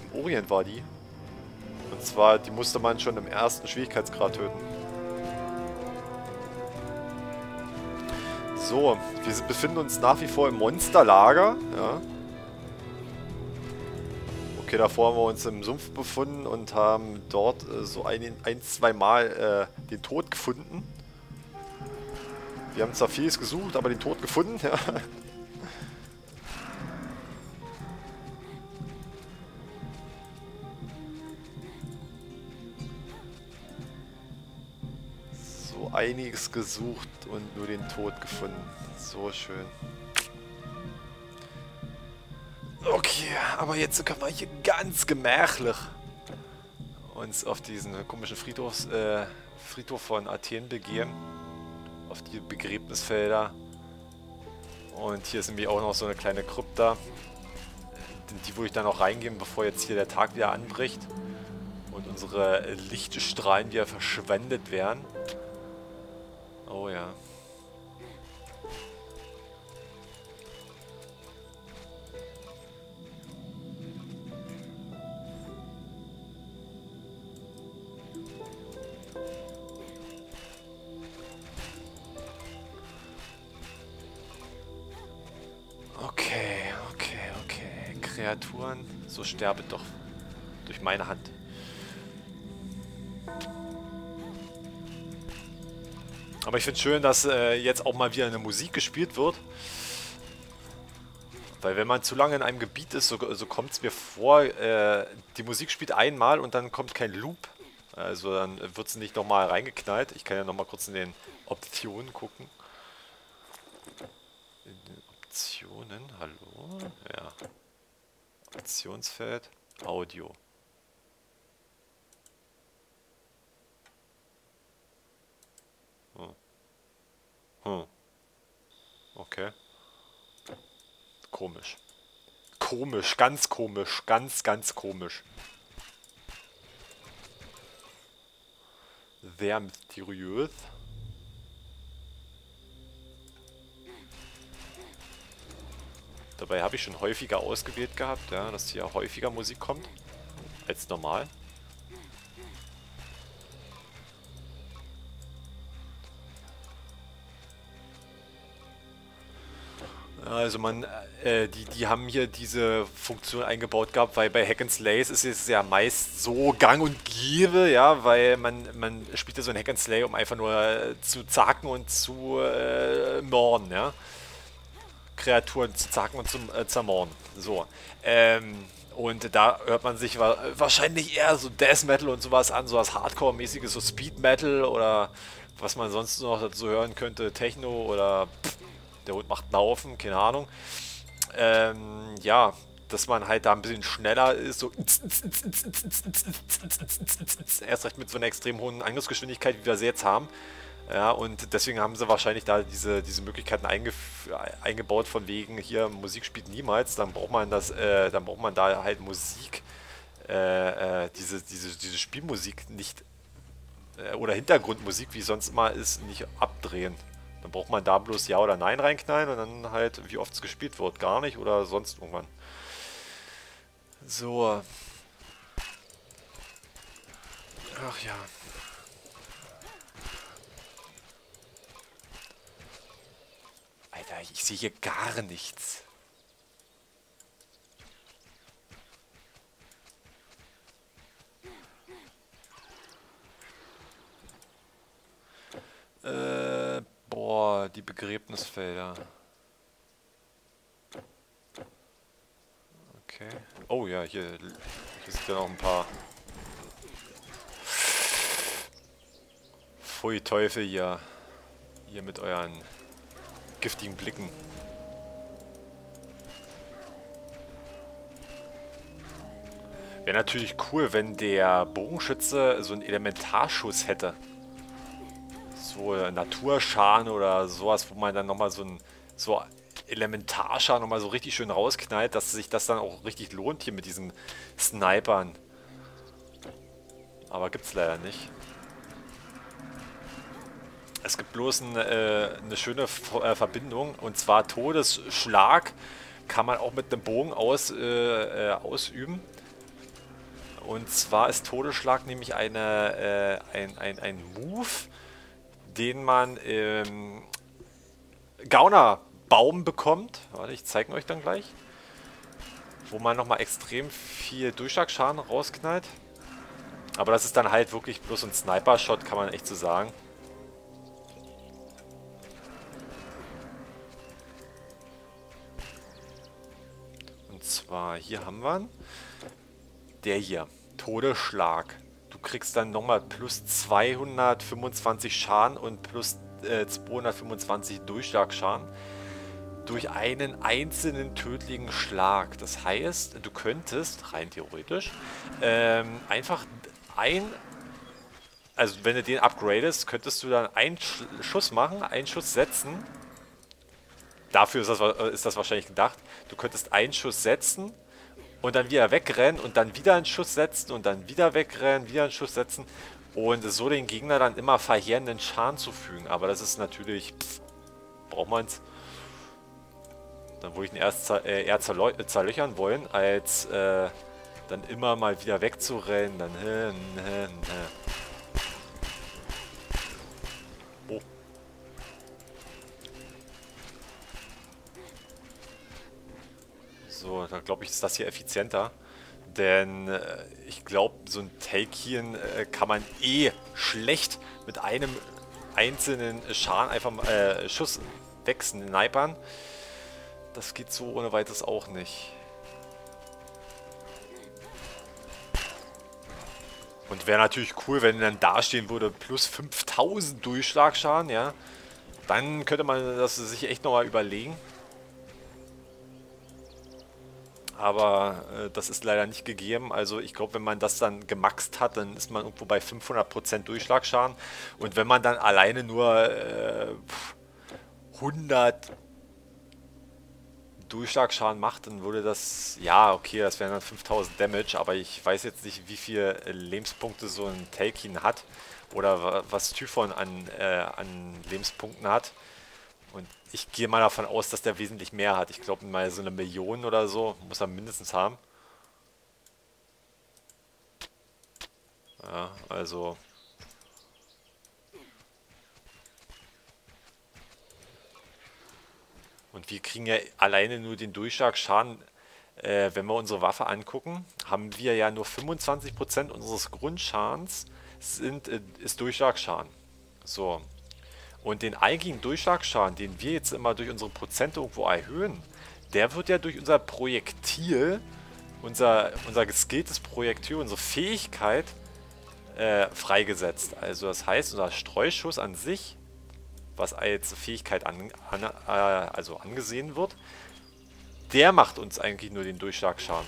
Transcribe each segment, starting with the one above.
Orient war die. Und zwar, die musste man schon im ersten Schwierigkeitsgrad töten. So, wir befinden uns nach wie vor im Monsterlager. Ja. Okay, davor haben wir uns im Sumpf befunden und haben dort so zwei Mal den Tod gefunden. Wir haben zwar vieles gesucht, aber den Tod gefunden. Ja. So einiges gesucht und nur den Tod gefunden. So schön. Okay, aber jetzt können wir hier ganz gemächlich uns auf diesen komischen Friedhof von Athen begeben. Auf die Begräbnisfelder. Und hier ist nämlich auch noch so eine kleine Krypta. Die würde ich dann auch reingehen, bevor jetzt hier der Tag wieder anbricht. Und unsere Lichtstrahlen wieder verschwendet werden. Oh ja. Okay. Kreaturen, so sterbe doch durch meine Hand. Aber ich finde es schön, dass jetzt auch mal wieder eine Musik gespielt wird. Weil wenn man zu lange in einem Gebiet ist, so kommt es mir vor, die Musik spielt einmal und dann kommt kein Loop. Also dann wird es nicht nochmal reingeknallt. Ich kann ja nochmal kurz in den Optionen gucken. In den Optionen, hallo? Ja. Optionsfeld, Audio. Okay. Komisch. Komisch, ganz komisch. Ganz komisch. Sehr mysteriös. Dabei habe ich schon häufiger ausgewählt gehabt, ja, dass hier häufiger Musik kommt als normal. Also die haben hier diese Funktion eingebaut gehabt, weil bei Hack and Slays ist es ja meist so gang und gäbe, ja, weil man spielt ja so ein Hack and Slay, um einfach nur zu zacken und zu morden, ja. Kreaturen zu zacken und zu zermorden. So. Und da hört man sich wahrscheinlich eher so Death Metal und sowas an, sowas Hardcore-mäßiges, so Speed Metal oder was man sonst noch dazu hören könnte, Techno oder der Hund macht einen Haufen, keine Ahnung. Ja, dass man halt da ein bisschen schneller ist, so erst recht mit so einer extrem hohen Angriffsgeschwindigkeit, wie wir sie jetzt haben. Ja, und deswegen haben sie wahrscheinlich da diese Möglichkeiten eingebaut, von wegen hier Musik spielt niemals, dann braucht man dann braucht man da halt Musik, diese Spielmusik nicht, oder Hintergrundmusik, wie sonst immer ist, nicht abdrehen. Dann braucht man da bloß Ja oder Nein reinknallen und dann halt, wie oft es gespielt wird, gar nicht oder sonst irgendwann. So. Ach ja. Alter, ich sehe hier gar nichts. Boah, die Begräbnisfelder. Okay. Oh ja, hier sind ja noch ein paar. Pfui Teufel hier. Hier mit euren giftigen Blicken. Wäre natürlich cool, wenn der Bogenschütze so einen Elementarschuss hätte. So Naturschaden oder sowas, wo man dann nochmal so Elementarschaden nochmal so richtig schön rausknallt, dass sich das dann auch richtig lohnt hier mit diesen Snipern. Aber gibt's leider nicht. Es gibt bloß eine schöne Verbindung, und zwar Todesschlag kann man auch mit einem Bogen ausüben. Und zwar ist Todesschlag nämlich ein Move, den man im Gaunerbaum bekommt. Warte, ich zeige euch dann gleich. Wo man nochmal extrem viel Durchschlagsschaden rausknallt. Aber das ist dann halt wirklich bloß ein Sniper-Shot, kann man echt so sagen. Und zwar, hier haben wir ihn. Der hier, Todesschlag. Du kriegst dann nochmal plus 225 Schaden und plus 225 Durchschlagsschaden durch einen einzelnen tödlichen Schlag. Das heißt, du könntest, rein theoretisch, einfach also wenn du den upgradest, könntest du dann einen Schuss machen, einen Schuss setzen. Dafür ist das wahrscheinlich gedacht. Du könntest einen Schuss setzen und dann wieder wegrennen und dann wieder einen Schuss setzen und dann wieder wegrennen, wieder einen Schuss setzen und so den Gegner dann immer verheerenden Schaden zufügen. Aber das ist natürlich, braucht man es. Dann würde ich ihn erst eher zerlöchern wollen, als dann immer mal wieder wegzurennen. Dann Oh. So, da glaube ich, ist das hier effizienter. Denn ich glaube, so ein Take-Hier kann man eh schlecht mit einem einzelnen Schaden einfach Schuss wegsnipern. Das geht so ohne weiteres auch nicht. Und wäre natürlich cool, wenn dann dastehen würde, plus 5000 Durchschlagsschaden, ja. Dann könnte man das sich echt nochmal überlegen. Aber das ist leider nicht gegeben. Also ich glaube, wenn man das dann gemaxt hat, dann ist man irgendwo bei 500% Durchschlagsschaden. Und wenn man dann alleine nur 100 Durchschlagsschaden macht, dann würde das, ja okay, das wären dann 5000 Damage, aber ich weiß jetzt nicht, wie viele Lebenspunkte so ein Tailkin hat oder was Typhon an Lebenspunkten hat. Und ich gehe mal davon aus, dass der wesentlich mehr hat. Ich glaube mal so 1 Million oder so muss er mindestens haben. Ja, also... Und wir kriegen ja alleine nur den Durchschlagsschaden, wenn wir unsere Waffe angucken, haben wir ja nur 25% unseres Grundschadens ist Durchschlagsschaden. So. Und den eigentlichen Durchschlagsschaden, den wir jetzt immer durch unsere Prozente irgendwo erhöhen, der wird ja durch unser Projektil, unser geskilltes Projektil, unsere Fähigkeit freigesetzt. Also das heißt, unser Streuschuss an sich, was als Fähigkeit also angesehen wird, der macht uns eigentlich nur den Durchschlagsschaden.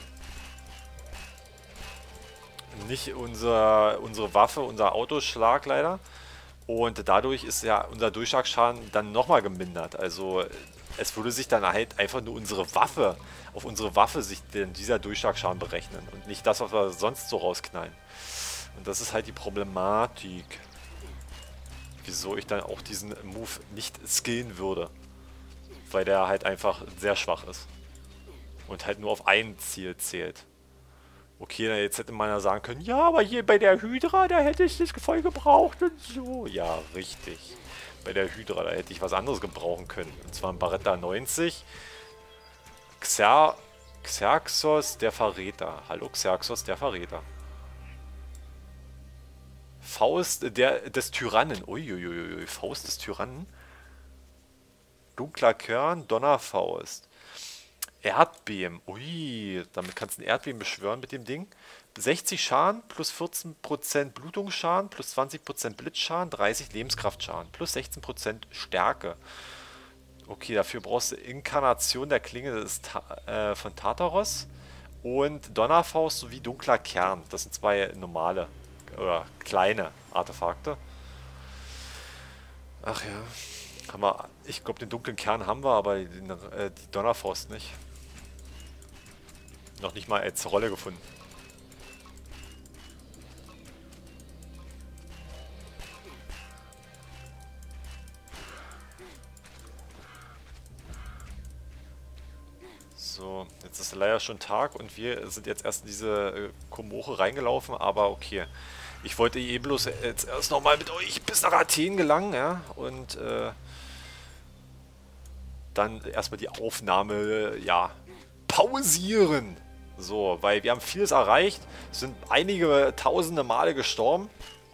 Nicht unsere Waffe, unser Autoschlag leider. Und dadurch ist ja unser Durchschlagsschaden dann nochmal gemindert. Also es würde sich dann halt einfach nur auf unsere Waffe sich denn dieser Durchschlagsschaden berechnen und nicht das, was wir sonst so rausknallen. Und das ist halt die Problematik, wieso ich dann auch diesen Move nicht skillen würde. Weil der halt einfach sehr schwach ist. Und halt nur auf ein Ziel zählt. Okay, jetzt hätte man ja sagen können, ja, aber hier bei der Hydra, da hätte ich das voll gebraucht und so. Ja, richtig. Bei der Hydra, da hätte ich was anderes gebrauchen können. Und zwar ein Barretta 90. Xerxos der Verräter. Hallo Xerxos der Verräter. Faust des Tyrannen. Uiuiui, Faust des Tyrannen. Dunkler Kern, Donnerfaust. Erdbeben. Ui, damit kannst du ein Erdbeben beschwören mit dem Ding. 60 Schaden, plus 14% Blutungsschaden, plus 20% Blitzschaden, 30 Lebenskraftschaden, plus 16% Stärke. Okay, dafür brauchst du Inkarnation der Klinge von Tartaros und Donnerfaust sowie Dunkler Kern. Das sind zwei normale oder kleine Artefakte. Ach ja, haben wir, ich glaube den dunklen Kern haben wir, aber die Donnerfaust nicht. Noch nicht mal als Rolle gefunden. So, Jetzt ist leider schon Tag und wir sind jetzt erst in diese Komoche reingelaufen, aber okay. Ich wollte eh bloß jetzt erst nochmal mit euch bis nach Athen gelangen, ja, und dann erstmal die Aufnahme, ja, pausieren. So, weil wir haben vieles erreicht, sind einige tausende Male gestorben.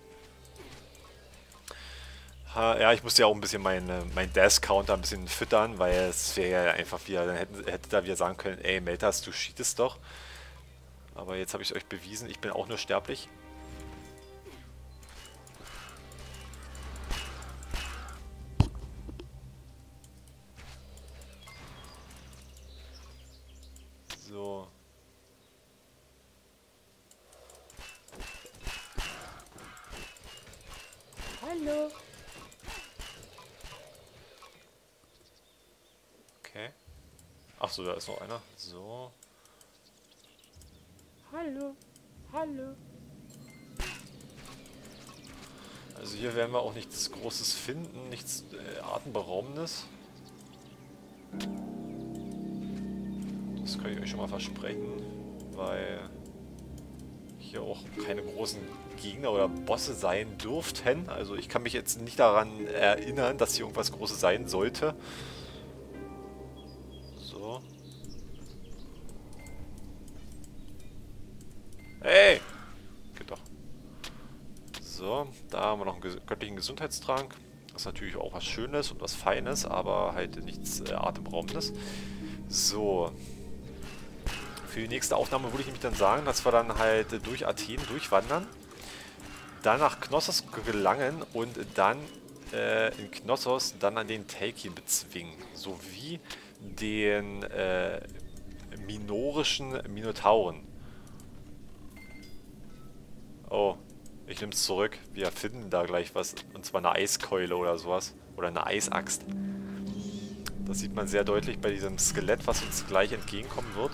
Ja, ich musste ja auch ein bisschen mein Death-Counter ein bisschen füttern, weil es wäre ja einfach wieder, dann hätte da wieder sagen können, ey Meltas, du cheatest doch. Aber jetzt habe ich es euch bewiesen, ich bin auch nur sterblich. So. Hallo. Okay. Achso, da ist noch einer. So. Hallo. Hallo. Also hier werden wir auch nichts Großes finden, nichts Atemberaubendes. Das kann ich euch schon mal versprechen, weil hier auch keine großen Gegner oder Bosse sein dürften. Also ich kann mich jetzt nicht daran erinnern, dass hier irgendwas Großes sein sollte. So. Hey! Geht doch. So, da haben wir noch einen göttlichen Gesundheitstrank. Das ist natürlich auch was Schönes und was Feines, aber halt nichts Atemberaubendes. So. Für die nächste Aufnahme würde ich nämlich dann sagen, dass wir dann halt durch Athen durchwandern, dann nach Knossos gelangen und dann in Knossos dann an den Telkin bezwingen, sowie den minorischen Minotauren. Oh, ich nehme es zurück. Wir finden da gleich was, und zwar eine Eiskeule oder sowas, oder eine Eisaxt. Das sieht man sehr deutlich bei diesem Skelett, was uns gleich entgegenkommen wird.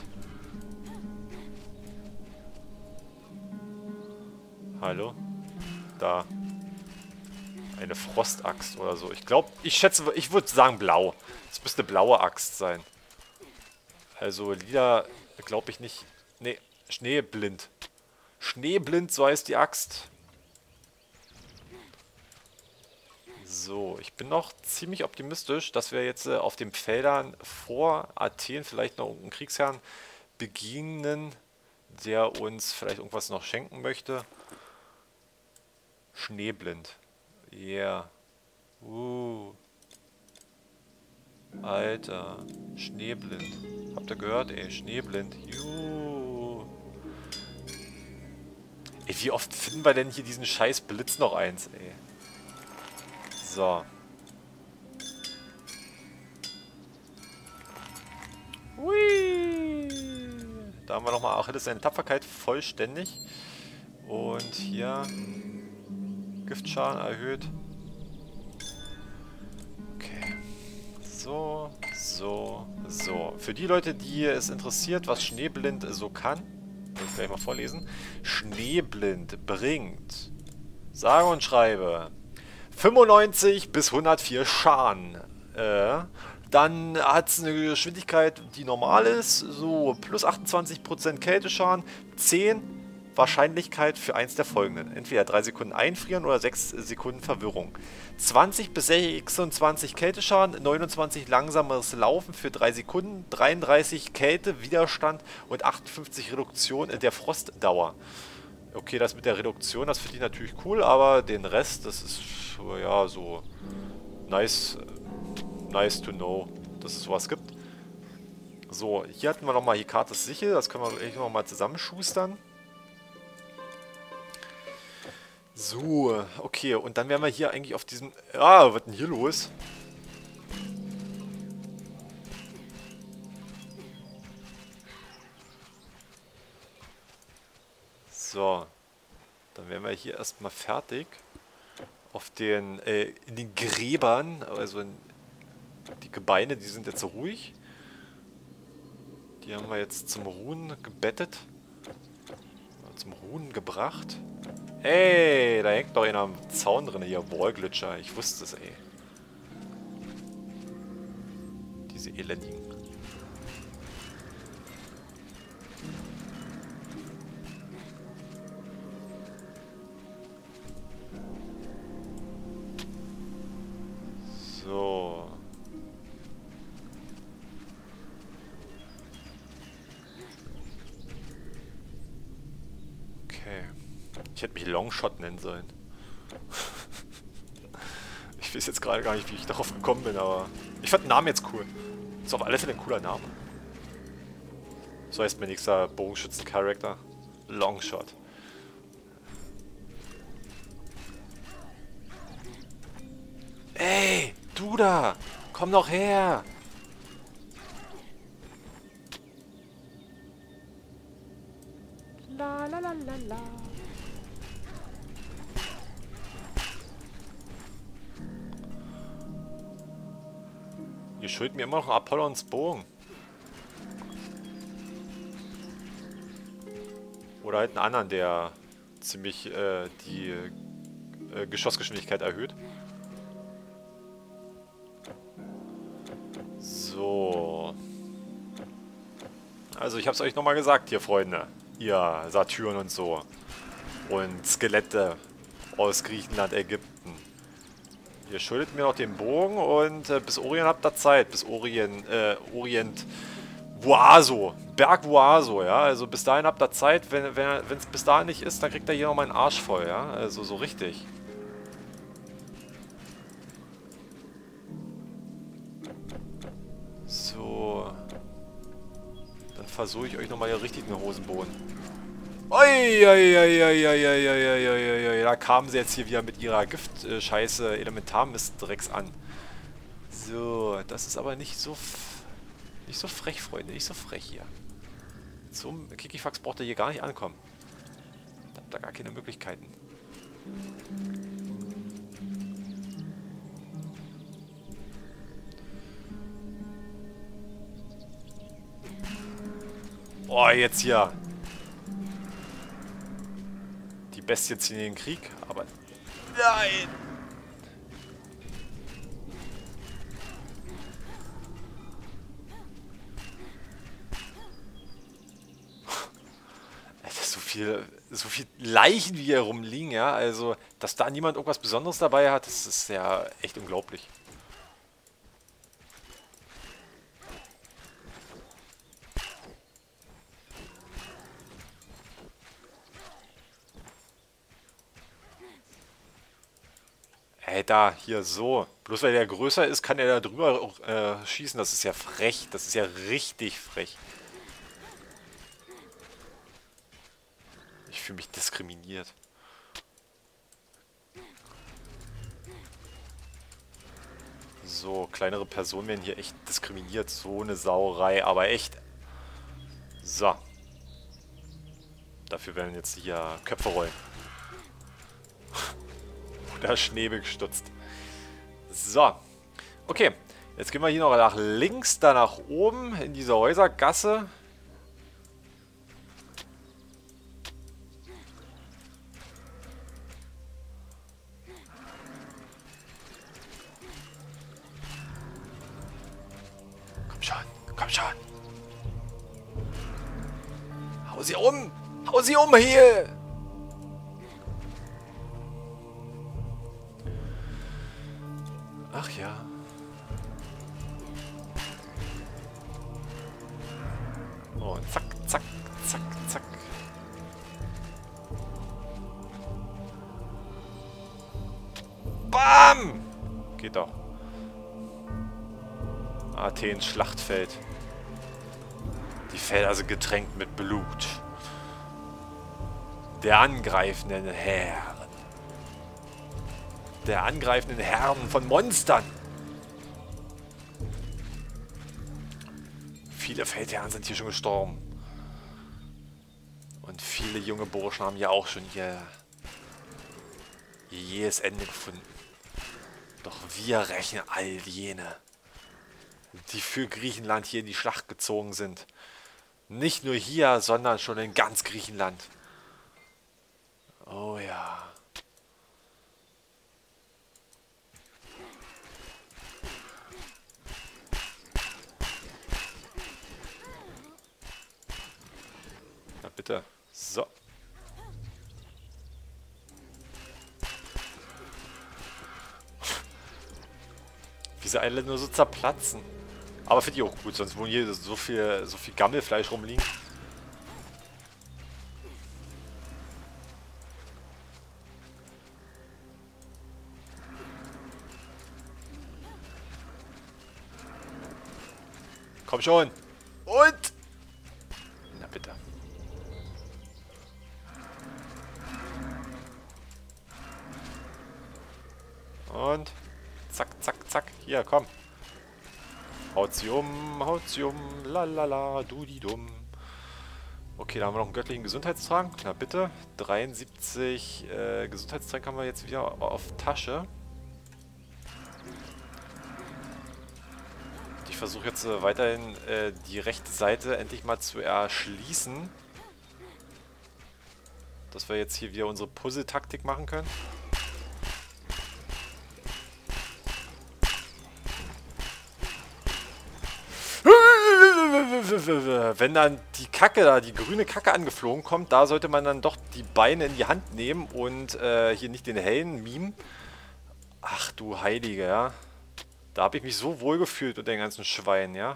Hallo? Da. Eine Frostaxt oder so. Ich glaube, ich würde sagen blau. Es müsste eine blaue Axt sein. Also lila glaube ich nicht. Ne, Schneeblind. Schneeblind, so heißt die Axt. So, ich bin noch ziemlich optimistisch, dass wir jetzt auf den Feldern vor Athen vielleicht noch einen Kriegsherrn begegnen, der uns vielleicht irgendwas noch schenken möchte. Schneeblind. Yeah. Alter. Schneeblind. Habt ihr gehört, ey? Schneeblind. Ey, wie oft finden wir denn hier diesen scheiß Blitz noch eins, ey? So. Hui. Da haben wir nochmal Achilles seine Tapferkeit vollständig. Und hier Giftschaden erhöht. Okay. So, so, so. Für die Leute, die es interessiert, was Schneeblind so kann, will ich gleich mal vorlesen. Schneeblind bringt, sage und schreibe, 95 bis 104 Schaden. Dann hat es eine Geschwindigkeit, die normal ist, so plus 28% Kälteschaden, 10 Wahrscheinlichkeit für eins der folgenden. Entweder 3 Sekunden einfrieren oder 6 Sekunden Verwirrung. 20 bis 26 Kälteschaden, 29 langsameres Laufen für 3 Sekunden, 33 Kältewiderstand und 58 Reduktion der Frostdauer. Okay, das mit der Reduktion, das finde ich natürlich cool, aber den Rest, das ist ja so nice to know, dass es sowas gibt. So, hier hatten wir nochmal Hekates Sichel, das können wir gleich nochmal zusammenschustern. So, okay, und dann wären wir hier eigentlich auf diesem... Ah, was ist denn hier los? So, dann wären wir hier erstmal fertig. Auf den, in den Gräbern, also die Gebeine, die sind jetzt ruhig. Die haben wir jetzt zum Ruhen gebettet. Zum Ruhen gebracht. Ey, da hängt doch einer am Zaun drin hier. Wallglitcher. Ich wusste es, ey. Diese Elendigen. Ich hätte mich Longshot nennen sollen. Ich weiß jetzt gerade gar nicht, wie ich darauf gekommen bin, aber ich fand den Namen jetzt cool. Ist auf alle Fälle ein cooler Name. So heißt mein nächster Bogenschützen-Charakter. Longshot. Ey, du da! Komm doch her! La la la la la. Ihr schuldet mir immer noch Apollons Bogen. Oder halt einen anderen, der ziemlich die Geschossgeschwindigkeit erhöht. So. Also ich hab's euch nochmal gesagt hier, Freunde. Ihr Satyren und so. Und Skelette aus Griechenland, Ägypten. Ihr schuldet mir noch den Bogen und bis Orient habt ihr Zeit. Bis Orient Vuaso. Berg Vuaso, ja. Also bis dahin habt ihr Zeit. Wenn es bis dahin nicht ist, dann kriegt ihr hier noch meinen Arsch voll, ja. Also so richtig. So. Dann versuche ich euch nochmal hier richtig einen Hosenboden. Oi, oi, oi, oi, oi, oi, oi, oi, oi. Da kamen sie jetzt hier wieder mit ihrer Gift-Scheiße Elementarmist-Drecks an. So, das ist aber nicht so frech, Freunde. Nicht so frech hier. Zum Kikifax braucht ihr hier gar nicht ankommen. Da habt ihr gar keine Möglichkeiten. Oh, jetzt hier. Die Bestien ziehen in den Krieg, aber... Nein! Alter, so viel Leichen, wie hier rumliegen, ja. Also, dass da niemand irgendwas Besonderes dabei hat, das ist ja echt unglaublich. Ey, da, hier, so. Bloß weil der größer ist, kann er da drüber schießen. Das ist ja frech. Das ist ja richtig frech. Ich fühle mich diskriminiert. So, kleinere Personen werden hier echt diskriminiert. So eine Sauerei, aber echt. So. Dafür werden jetzt hier Köpfe rollen. Oder Schnee gestutzt. So. Okay. Jetzt gehen wir hier noch nach links, da nach oben in diese Häusergasse. Komm schon, komm schon. Hau sie um! Hau sie um hier! Ach ja. Oh, zack, zack, zack, zack. Bam! Geht doch. Athens Schlachtfeld. Die Felder sind getränkt mit Blut. Der angreifenden Herren. Der angreifenden Herren von Monstern. Viele Feldherren sind hier schon gestorben. Und viele junge Burschen haben ja auch schon ihr jähes Ende gefunden. Doch wir rächen all jene, die für Griechenland hier in die Schlacht gezogen sind. Nicht nur hier, sondern schon in ganz Griechenland. Oh ja. Na bitte. So. Wie sie alle nur so zerplatzen. Aber finde ich auch gut, sonst wo hier so viel Gammelfleisch rumliegen. Komm schon. Und... Na bitte. Und... Zack, zack, zack. Hier, komm. Haut sie um, lalala, dumm. Okay, da haben wir noch einen göttlichen Gesundheitstrank. Na bitte. 73 Gesundheitstrank haben wir jetzt wieder auf Tasche. Ich versuche jetzt weiterhin die rechte Seite endlich mal zu erschließen. Dass wir jetzt hier wieder unsere Puzzle-Taktik machen können. Wenn dann die Kacke da, die grüne Kacke angeflogen kommt, da sollte man dann doch die Beine in die Hand nehmen und hier nicht den Helden mimen. Ach du Heilige, ja. Da habe ich mich so wohl gefühlt mit den ganzen Schweinen, ja.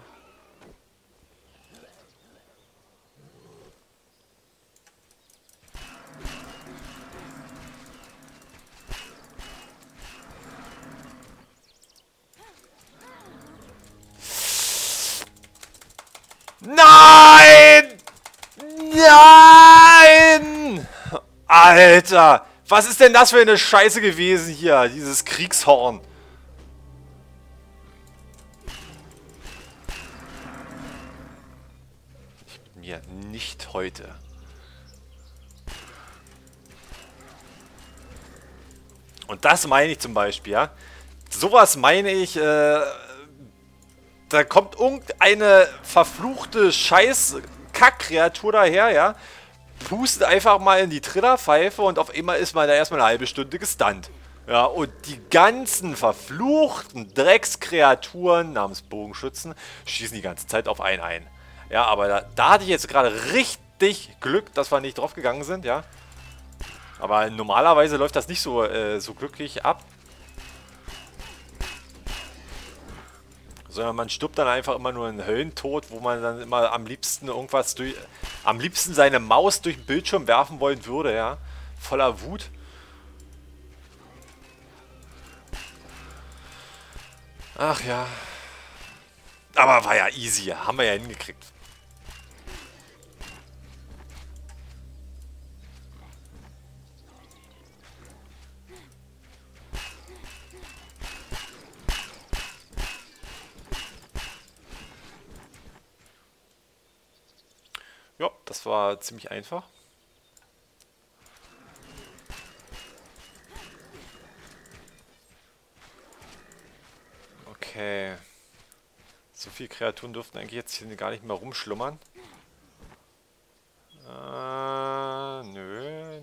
Nein! Nein! Alter! Was ist denn das für eine Scheiße gewesen hier? Dieses Kriegshorn. Mir nicht heute. Und das meine ich zum Beispiel, ja. Sowas meine ich, da kommt irgendeine verfluchte Scheiß-Kack-Kreatur daher, ja. Pustet einfach mal in die Trillerpfeife und auf einmal ist man da erstmal eine halbe Stunde gestunt. Ja, und die ganzen verfluchten Dreckskreaturen namens Bogenschützen schießen die ganze Zeit auf einen ein. Ja, aber da hatte ich jetzt gerade richtig Glück, dass wir nicht drauf gegangen sind, ja. Aber normalerweise läuft das nicht so, so glücklich ab. Sondern man stirbt dann einfach immer nur einen Höllentod, wo man dann immer am liebsten irgendwas durch... Am liebsten seine Maus durch den Bildschirm werfen wollen würde, ja. Voller Wut. Ach ja. Aber war ja easy, haben wir ja hingekriegt. Ja, das war ziemlich einfach. Okay. So viele Kreaturen dürften eigentlich jetzt hier gar nicht mehr rumschlummern. Nö.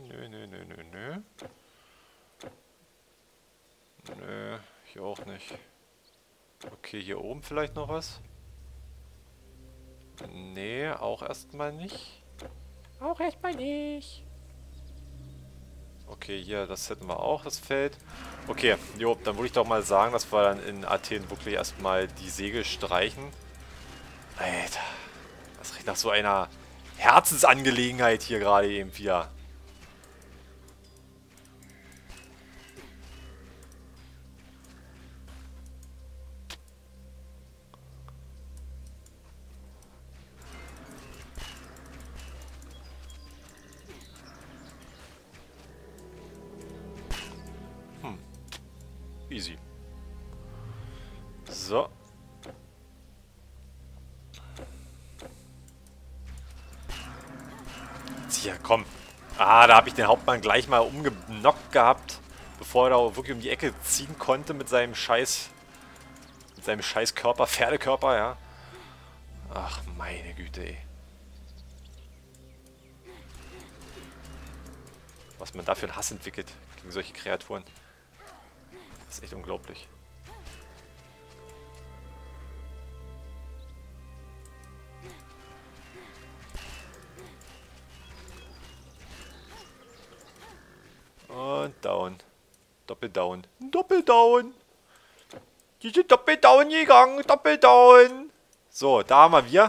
Nö, hier auch nicht. Okay, hier oben vielleicht noch was? Nee, auch erstmal nicht. Auch erstmal nicht. Okay, hier, das hätten wir auch, das Feld. Okay, jo, dann würde ich doch mal sagen, dass wir dann in Athen wirklich erstmal die Segel streichen. Alter, das riecht nach so einer Herzensangelegenheit hier gerade eben wieder. Easy. So. Tja, komm. Ah, da habe ich den Hauptmann gleich mal umgenockt gehabt, bevor er da wirklich um die Ecke ziehen konnte mit seinem scheiß Körper, Pferdekörper, ja. Ach, meine Güte, ey. Was man da für einen Hass entwickelt gegen solche Kreaturen. Das ist echt unglaublich. Und down. Doppeldown. Doppeldown! Die sind doppeldown gegangen. Doppeldown! So, da haben wir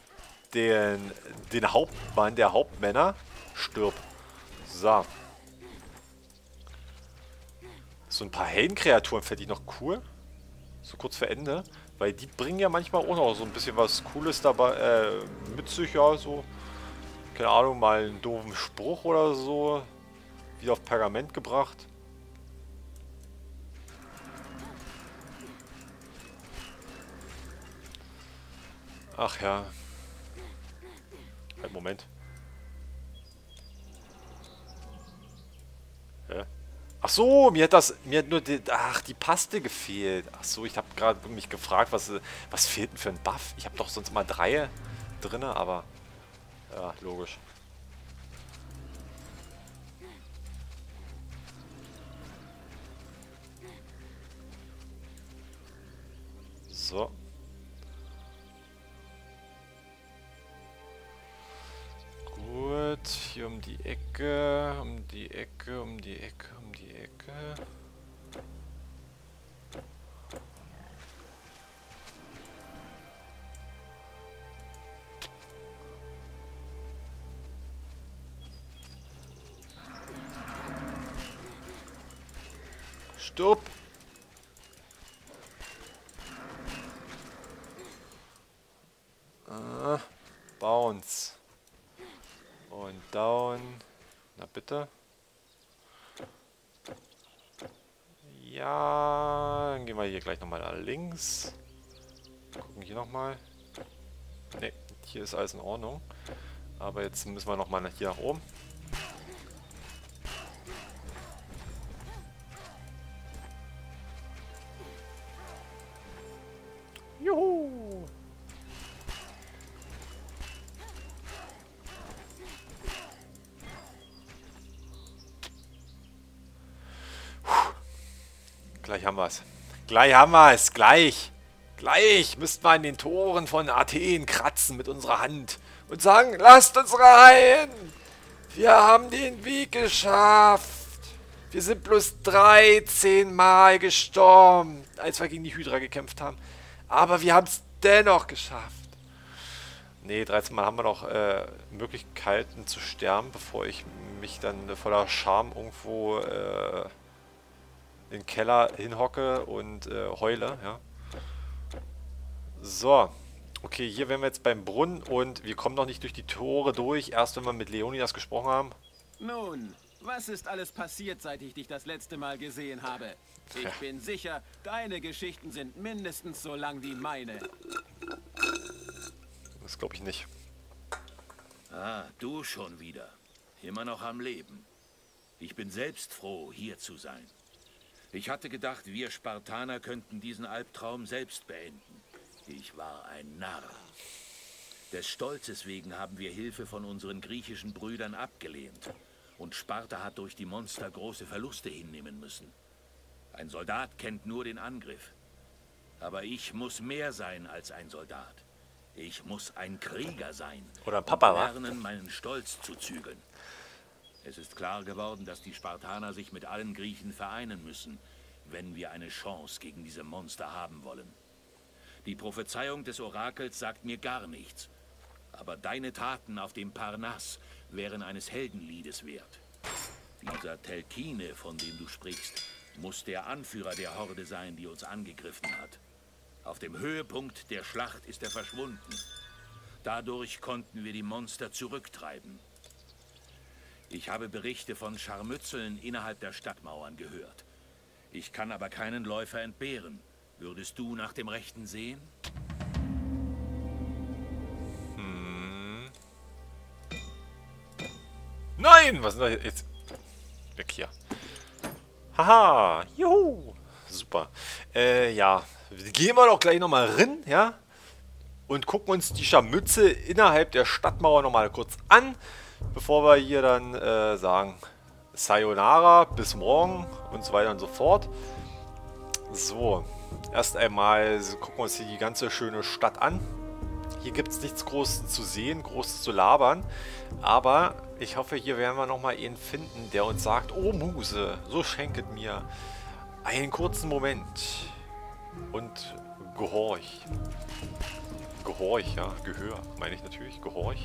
den Hauptmann der Hauptmänner. Stirb. So. So ein paar Heldenkreaturen fände ich noch cool. So kurz vor Ende. Weil die bringen ja manchmal auch noch so ein bisschen was Cooles dabei, mit sich, ja, so. Keine Ahnung, mal einen doofen Spruch oder so. Wieder auf Pergament gebracht. Ach ja. Halt, Moment. Hä? Ach so, mir hat nur die Paste gefehlt. Ach so, ich habe gerade mich gefragt, was fehlt denn für ein Buff? Ich habe doch sonst mal 3 drinne, aber ja, logisch. So. Gut, hier um die Ecke, um die Ecke, um die Ecke, um die Ecke. Stirb! Bounce. Und down. Na bitte. Ja, dann gehen wir hier gleich nochmal nach links. Gucken hier nochmal. Ne, hier ist alles in Ordnung. Aber jetzt müssen wir nochmal hier nach oben. Juhu! Gleich haben wir es. Gleich haben wir es. Gleich. Gleich müssten wir an den Toren von Athen kratzen mit unserer Hand und sagen, lasst uns rein. Wir haben den Weg geschafft. Wir sind bloß 13 Mal gestorben, als wir gegen die Hydra gekämpft haben. Aber wir haben es dennoch geschafft. Nee, 13 Mal haben wir noch Möglichkeiten zu sterben, bevor ich mich dann voller Scham irgendwo in den Keller hinhocke und heule, ja. So. Okay, hier wären wir jetzt beim Brunnen und wir kommen noch nicht durch die Tore durch, erst wenn wir mit Leonidas gesprochen haben. Nun, was ist alles passiert, seit ich dich das letzte Mal gesehen habe? Ich bin sicher, deine Geschichten sind mindestens so lang wie meine. Das glaube ich nicht. Ah, du schon wieder. Immer noch am Leben. Ich bin selbst froh, hier zu sein. Ich hatte gedacht, wir Spartaner könnten diesen Albtraum selbst beenden. Ich war ein Narr. Des Stolzes wegen haben wir Hilfe von unseren griechischen Brüdern abgelehnt. Und Sparta hat durch die Monster große Verluste hinnehmen müssen. Ein Soldat kennt nur den Angriff. Aber ich muss mehr sein als ein Soldat. Ich muss ein Krieger sein. Oder ein Papa, und wa? lernen, meinen Stolz zu zügeln. Es ist klar geworden, dass die Spartaner sich mit allen Griechen vereinen müssen, wenn wir eine Chance gegen diese Monster haben wollen. Die Prophezeiung des Orakels sagt mir gar nichts. Aber deine Taten auf dem Parnass wären eines Heldenliedes wert. Dieser Telkine, von dem du sprichst, muss der Anführer der Horde sein, die uns angegriffen hat. Auf dem Höhepunkt der Schlacht ist er verschwunden. Dadurch konnten wir die Monster zurücktreiben. Ich habe Berichte von Scharmützeln innerhalb der Stadtmauern gehört. Ich kann aber keinen Läufer entbehren. Würdest du nach dem Rechten sehen? Nein! Was ist denn da jetzt? Weg hier. Haha! Juhu! Super. Ja. Gehen wir doch gleich nochmal rein, ja? Und gucken uns die Scharmützel innerhalb der Stadtmauer nochmal kurz an, bevor wir hier dann sagen Sayonara, bis morgen und so weiter und so fort. So. Erst einmal gucken wir uns hier die ganze schöne Stadt an. Hier gibt es nichts Großes zu sehen, Großes zu labern. Aber ich hoffe, hier werden wir nochmal einen finden, der uns sagt, oh Muse, so schenket mir einen kurzen Moment. Und gehorch. Gehorch, ja, Gehör, meine ich natürlich, gehorch.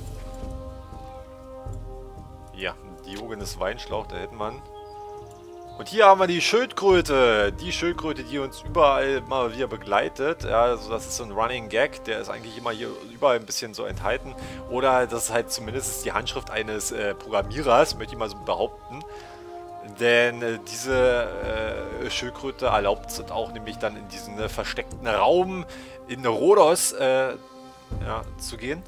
Ja, Diogenes Weinschlauch, da hätten wir ihn. Und hier haben wir die Schildkröte. Die Schildkröte, die uns überall mal wieder begleitet. Ja, also das ist so ein Running Gag. Der ist eigentlich immer hier überall ein bisschen so enthalten. Oder das ist halt zumindest die Handschrift eines Programmierers, möchte ich mal so behaupten. Denn diese Schildkröte erlaubt es auch nämlich dann in diesen versteckten Raum in Rhodos ja, zu gehen.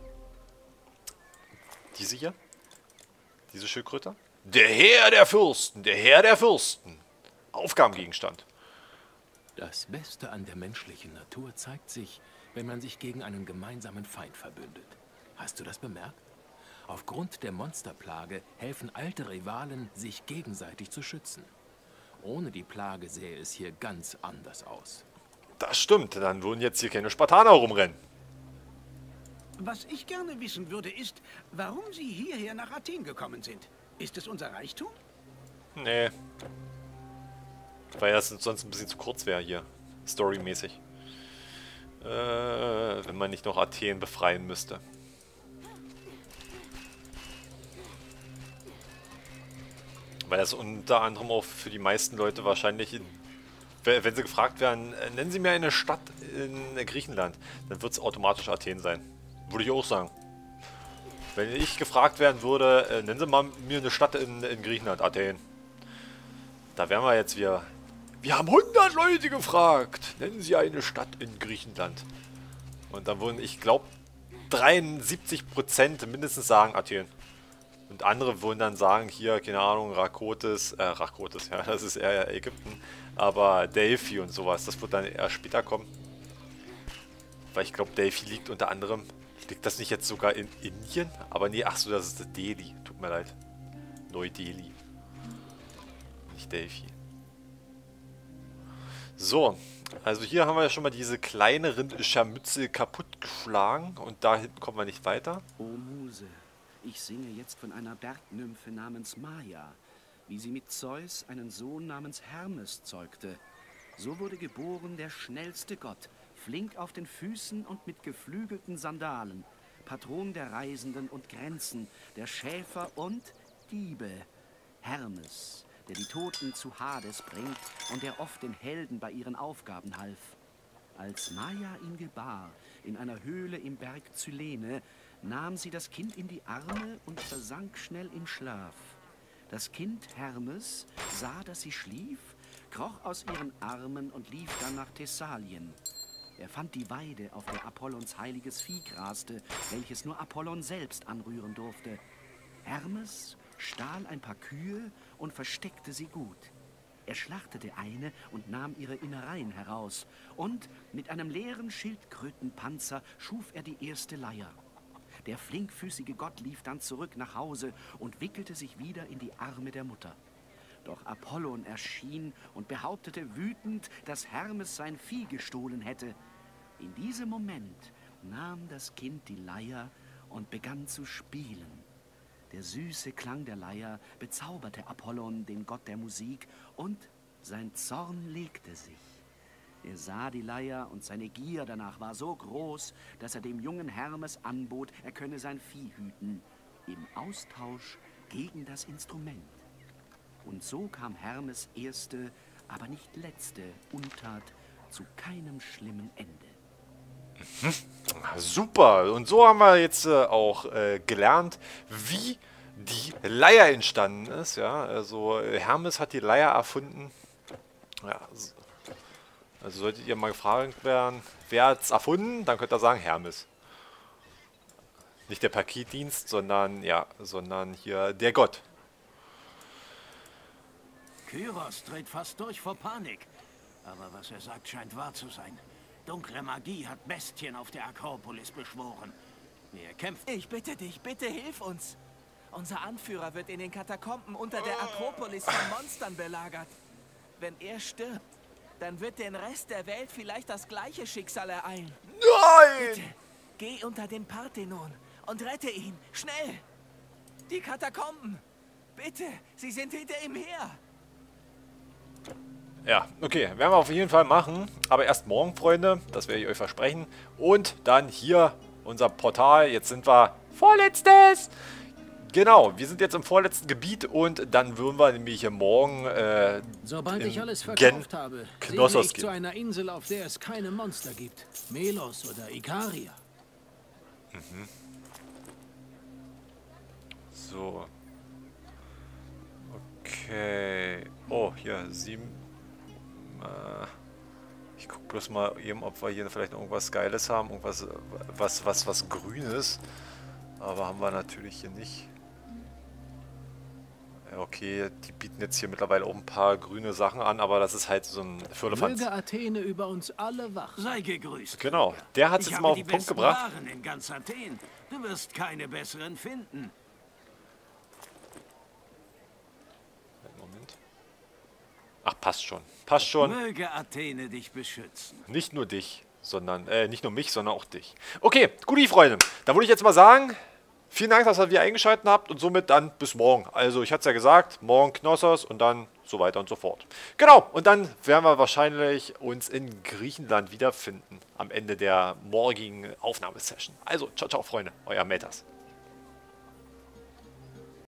Diese hier. Diese Schildkröte. Der Herr der Fürsten, der Herr der Fürsten. Aufgabengegenstand. Das Beste an der menschlichen Natur zeigt sich, wenn man sich gegen einen gemeinsamen Feind verbündet. Hast du das bemerkt? Aufgrund der Monsterplage helfen alte Rivalen, sich gegenseitig zu schützen. Ohne die Plage sähe es hier ganz anders aus. Das stimmt, dann würden jetzt hier keine Spartaner rumrennen. Was ich gerne wissen würde, ist, warum Sie hierher nach Athen gekommen sind. Ist es unser Reichtum? Nee. Weil das sonst ein bisschen zu kurz wäre hier. Storymäßig. Wenn man nicht noch Athen befreien müsste. Weil das unter anderem auch für die meisten Leute wahrscheinlich, wenn sie gefragt werden, nennen Sie mir eine Stadt in Griechenland, dann wird es automatisch Athen sein. Würde ich auch sagen. Wenn ich gefragt werden würde, nennen Sie mal mir eine Stadt in Griechenland, Athen. Da wären wir jetzt wieder. Wir haben 100 Leute gefragt. Nennen Sie eine Stadt in Griechenland. Und dann würden, ich glaube, 73% mindestens sagen Athen. Und andere würden dann sagen, hier, keine Ahnung, Rakotis, ja, das ist eher Ägypten. Aber Delphi und sowas, das wird dann eher später kommen. Weil ich glaube, Delphi liegt unter anderem. Liegt das nicht jetzt sogar in Indien? Aber nee, ach so, das ist Delhi. Tut mir leid. Neu-Delhi. Nicht Delphi. So, also hier haben wir ja schon mal diese kleineren Scharmützel kaputtgeschlagen. Und da hinten kommen wir nicht weiter. O Muse, ich singe jetzt von einer Bergnymphe namens Maia, wie sie mit Zeus einen Sohn namens Hermes zeugte. So wurde geboren der schnellste Gott, flink auf den Füßen und mit geflügelten Sandalen, Patron der Reisenden und Grenzen, der Schäfer und Diebe, Hermes, der die Toten zu Hades bringt und der oft den Helden bei ihren Aufgaben half. Als Maia ihn gebar, in einer Höhle im Berg Cylene, nahm sie das Kind in die Arme und versank schnell in Schlaf. Das Kind Hermes sah, dass sie schlief, kroch aus ihren Armen und lief dann nach Thessalien. Er fand die Weide, auf der Apollons heiliges Vieh graste, welches nur Apollon selbst anrühren durfte. Hermes stahl ein paar Kühe und versteckte sie gut. Er schlachtete eine und nahm ihre Innereien heraus. Und mit einem leeren Schildkrötenpanzer schuf er die erste Leier. Der flinkfüßige Gott lief dann zurück nach Hause und wickelte sich wieder in die Arme der Mutter. Doch Apollon erschien und behauptete wütend, dass Hermes sein Vieh gestohlen hätte. In diesem Moment nahm das Kind die Leier und begann zu spielen. Der süße Klang der Leier bezauberte Apollon, den Gott der Musik, und sein Zorn legte sich. Er sah die Leier und seine Gier danach war so groß, dass er dem jungen Hermes anbot, er könne sein Vieh hüten, im Austausch gegen das Instrument. Und so kam Hermes erste, aber nicht letzte Untat zu keinem schlimmen Ende. Super, und so haben wir jetzt auch gelernt, wie die Leier entstanden ist. Ja? Also Hermes hat die Leier erfunden. Ja, also solltet ihr mal gefragt werden, wer hat es erfunden, dann könnt ihr sagen Hermes. Nicht der Paketdienst, sondern hier der Gott. Kyros dreht fast durch vor Panik. Aber was er sagt, scheint wahr zu sein. Dunkle Magie hat Bestien auf der Akropolis beschworen. Wir kämpfen. Ich bitte dich, bitte hilf uns. Unser Anführer wird in den Katakomben unter der Akropolis von Monstern belagert. Wenn er stirbt, dann wird den Rest der Welt vielleicht das gleiche Schicksal ereilen. Nein! Bitte, geh unter den Parthenon und rette ihn. Schnell! Die Katakomben! Bitte, sie sind hinter ihm her. Ja, okay, werden wir auf jeden Fall machen. Aber erst morgen, Freunde, das werde ich euch versprechen. Und dann hier unser Portal. Jetzt sind wir vorletztes. Genau, wir sind jetzt im vorletzten Gebiet und dann würden wir nämlich hier morgen Sobald ich in alles Gen verkauft habe, Knossos segle ich gehen. zu einer Insel, auf der es keine Monster gibt. Melos oder Ikaria. So. Okay. Oh, hier, 7. Ich guck bloß mal eben, ob wir hier vielleicht noch irgendwas Geiles haben. Irgendwas, was Grünes. Aber haben wir natürlich hier nicht. Ja, okay, die bieten jetzt hier mittlerweile auch ein paar grüne Sachen an, aber das ist halt so ein Firlefanz. Möge Athene über uns alle wach sein. Sei gegrüßt. Genau, der hat es Ich jetzt habe mal auf die den Punkt besten gebracht. Waren in ganz Athen. Du wirst keine besseren finden. Moment. Ach, passt schon. Passt schon. Möge Athene dich beschützen. Nicht nur dich, sondern, nicht nur mich, sondern auch dich. Okay, guti Freunde. Da würde ich jetzt mal sagen, vielen Dank, dass ihr wieder eingeschaltet habt und somit dann bis morgen. Also, ich hatte es ja gesagt, morgen Knossos und dann so weiter und so fort. Genau, und dann werden wir wahrscheinlich uns in Griechenland wiederfinden am Ende der morgigen Aufnahmesession. Also, ciao, ciao, Freunde, euer Metas.